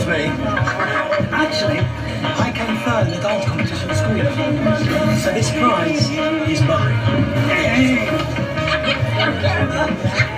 me. Actually, I came third in the dance competition at school. So this prize is mine.